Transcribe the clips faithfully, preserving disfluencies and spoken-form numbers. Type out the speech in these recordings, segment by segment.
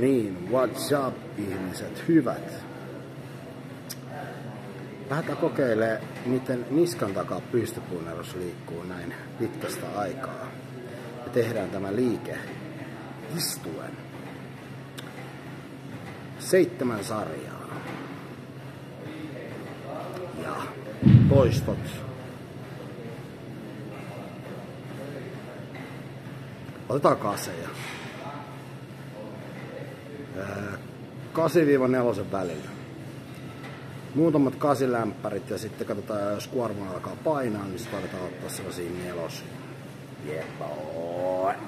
niin, what's up ihmiset, hyvät. Lähdetään kokeilemaan, miten niskan takaa pystypunerus liikkuu näin pitkästä aikaa. Ja tehdään tämä liike istuen. Seitsemän sarjaa. Ja toistot. Otetaan kaseja. kahdeksan neljä välillä. Muutamat kasilämppärit ja sitten katsotaan, jos kuorma alkaa painaa, niin sitten aletaan ottaa sellaisia nelosia. Jeppa.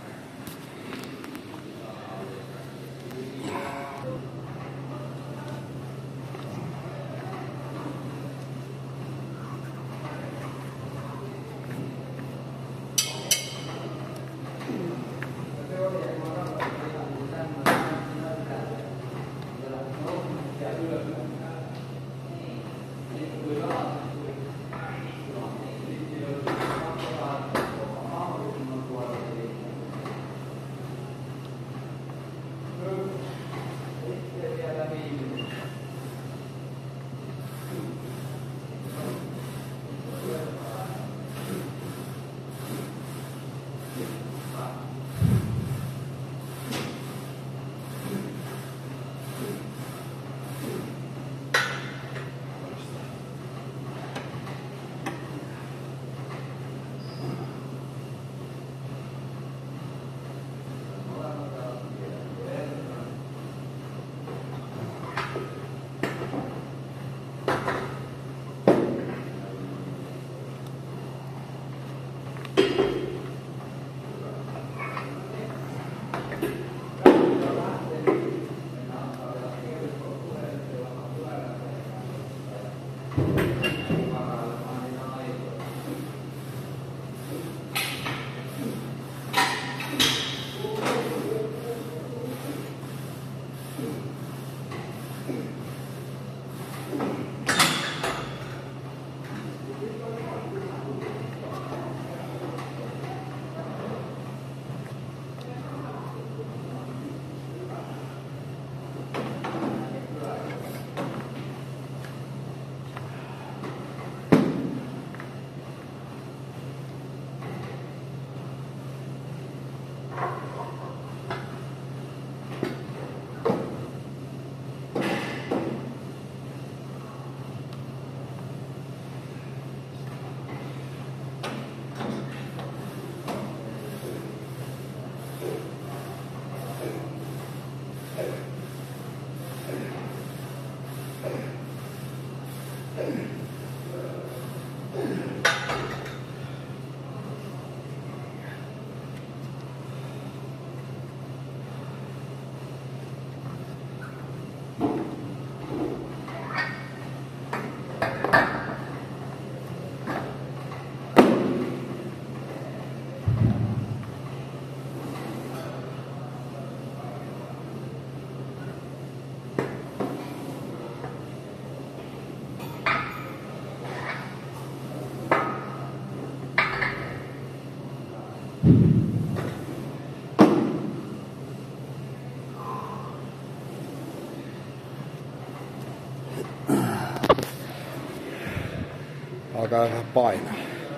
Alkaa vähän painaa.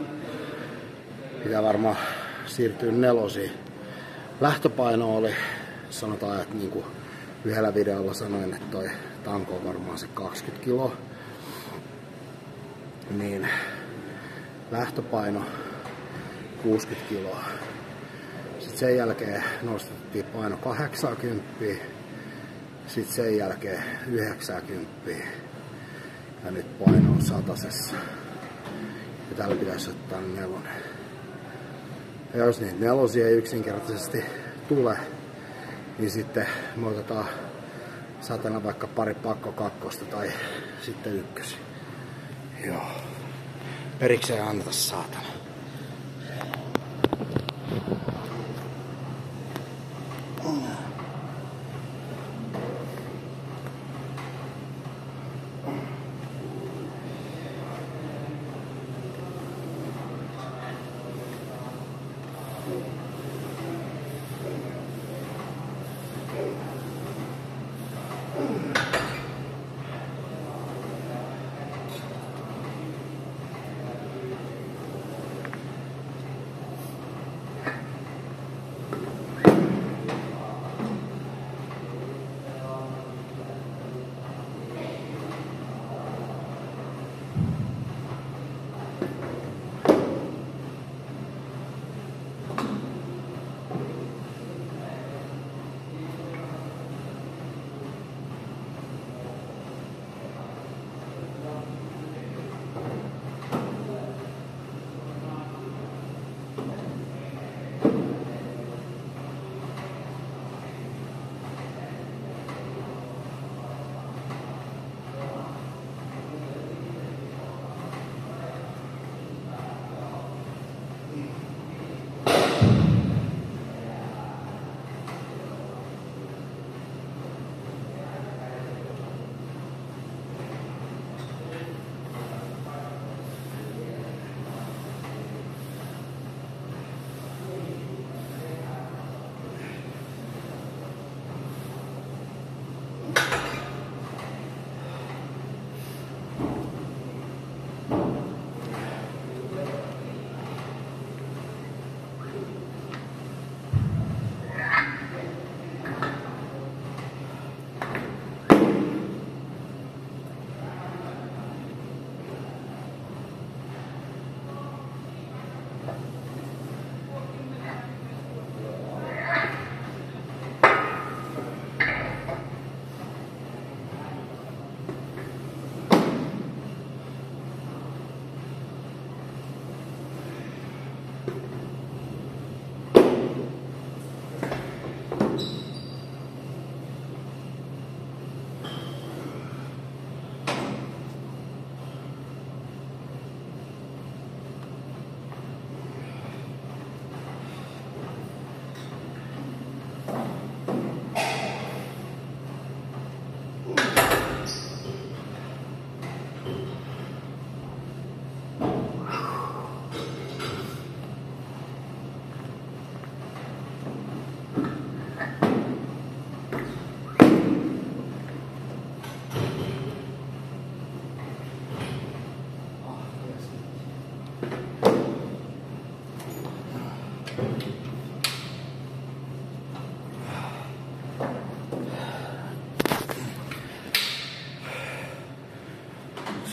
Pitää varmaan siirtyä nelosiin. Lähtöpaino oli, sanotaan, että niinku yhdellä videolla sanoin, että toi tanko on varmaan se kaksikymmentä kiloa. Niin lähtöpaino kuusikymmentä kiloa. Sitten sen jälkeen nostettiin paino kahdeksankymmentä. Sitten sen jälkeen yhdeksänkymmentä. Ja nyt paino on satasessa. Ja täällä pitäisi ottaa nelonen. Ja jos niitä nelosia ei yksinkertaisesti tule, niin sitten me otetaan satana vaikka pari pakko kakkosta tai sitten ykkösi. Joo. Periksi ei anneta saatana.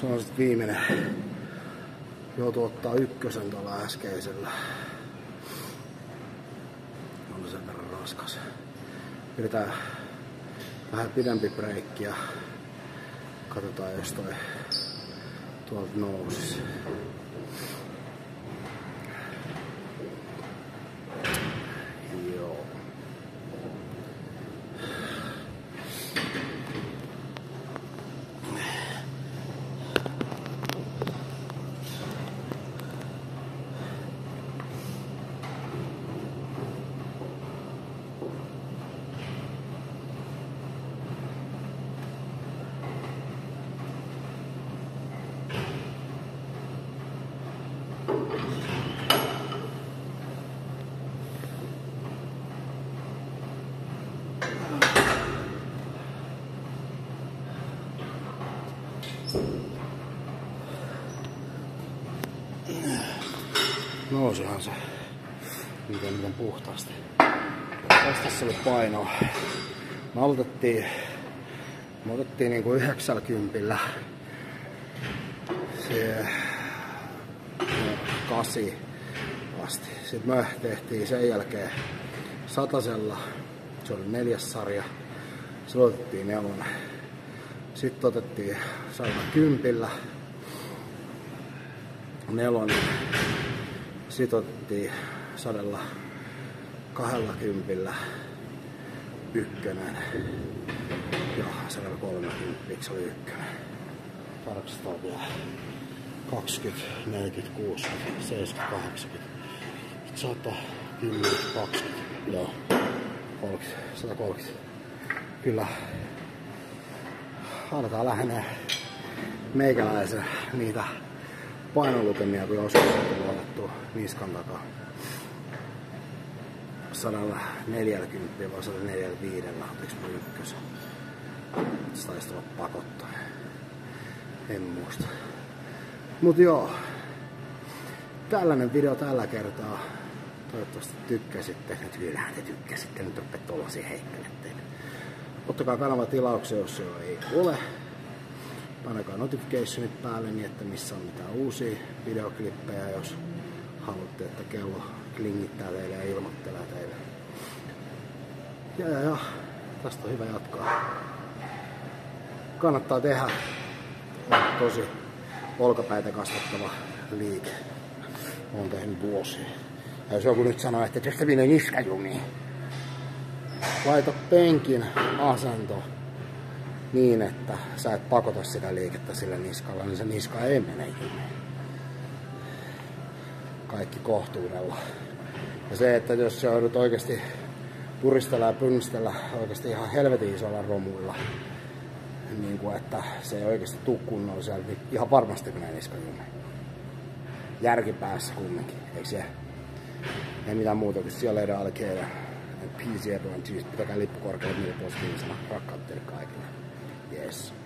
Se on sit viimeinen. Joutuu ottaa ykkösen tuolla äskeisellä. On sen verran raskas. Pidetään vähän pidempi breikki ja katsotaan jos toi tuolta nousis. Joo. Nousihan se miten, miten puhtaasti. Tästä se oli painoa. Me aloitettiin, me otettiin niinku yhdeksälkympillä se kasi asti. Sitten me tehtiin sen jälkeen satasella. Se oli neljäs sarja. Silloin otettiin nelonen. Sitten otettiin sadalla kympillä nelonen. Sitten otettiin sadalla kahdella kympillä ykkönen ja sadalla kolmekymmentä oli ykkönen. Tarkistetaan vielä kaksikymmentä, neljäkymmentä, kuusikymmentä, seitsemänkymmentä, kahdeksankymmentä, sata, kymmenen, kaksikymmentä, joo, kolmekymmentä, sata kolmekymmentä. Kyllä aletaan lähenee meikäläisen niitä painolukemia, kun joskus on otettu niskan takaa sata neljäkymmentä vai sata neljäkymmentäviisi, ottiks mä ykkösen? Se taisi olla pakottaa. En muista. Mut joo. Tällainen video tällä kertaa. Toivottavasti tykkäsitte. Nyt kyllähän te tykkäsitte. Nyt rupeat tollasia heikkeletteille. Ottakaa kanava tilauksia, jos se ei ole. Painakaa notificationit päälle niin, että missä on mitään uusia videoklippejä, jos haluatte, että kello klingittää teille ja ilmoittelee teille. Ja, ja, ja tästä on hyvä jatkaa. Kannattaa tehdä. On tosi olkapäitä kasvattava liike. Olen tehnyt vuosia. Ja jos joku nyt sanoo, että tästä minä niskajumi. Laita penkin asento niin, että sä et pakota sitä liikettä sillä niskalla, niin se niska ei mene jumiin. Kaikki kohtuudella. Ja se, että jos sä joudut oikeasti puristella ja pynnistellä oikeasti ihan helvetin isolla romuilla, niin kuin että se ei oikeasti tuu kunnolla siellä, niin ihan varmasti menee niska jumiin. Järki päässä kumminkin, eikö se? Ei mitään muuta kuin siellä leidän alkeilla. Peace everyone, pitäkää lippu korkealla, millä positiivisena. Rakkautta teille kaikille. Yes.